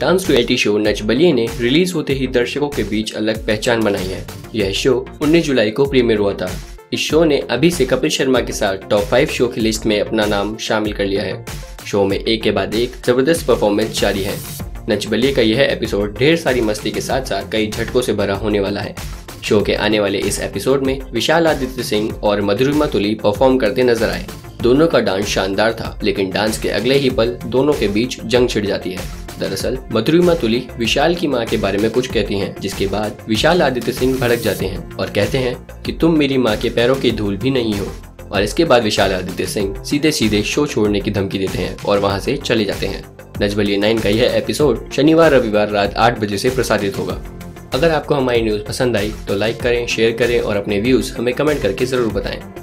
Dance reality show Nach Baliye ने release होते ही दर्शकों के बीच अलग पहचान बनाई है। यह शो 19 जुलाई को प्रीमियर हुआ था। इस शो ने अभी से कपिल शर्मा के साथ टॉप 5 शो की लिस्ट में अपना नाम शामिल कर लिया है। शो में एक के बाद एक जबरदस्त परफॉर्मेंस जारी है। नच बलिए का यह एपिसोड ढेर सारी मस्ती के साथ साथ कई झटकों से भरा होने वाला है। शो के आने वाले इस एपिसोड में विशाल आदित्य सिंह और मधुरिमा तुली परफॉर्म करते नजर आए। दोनों का डांस शानदार था, लेकिन डांस के अगले ही पल दोनों के बीच जंग छिड़ जाती है। दरअसल मधुरिमा तुली विशाल की मां के बारे में कुछ कहती हैं, जिसके बाद विशाल आदित्य सिंह भड़क जाते हैं और कहते हैं कि तुम मेरी मां के पैरों की धूल भी नहीं हो। और इसके बाद विशाल आदित्य सिंह सीधे सीधे शो छोड़ने की धमकी देते हैं और वहां से चले जाते हैं। नच बलिए 9 का यह एपिसोड शनिवार रविवार रात 8 बजे से प्रसारित होगा। अगर आपको हमारी न्यूज़ पसंद आई तो लाइक करें, शेयर करें और अपने व्यूज हमें कमेंट करके जरूर बताएं।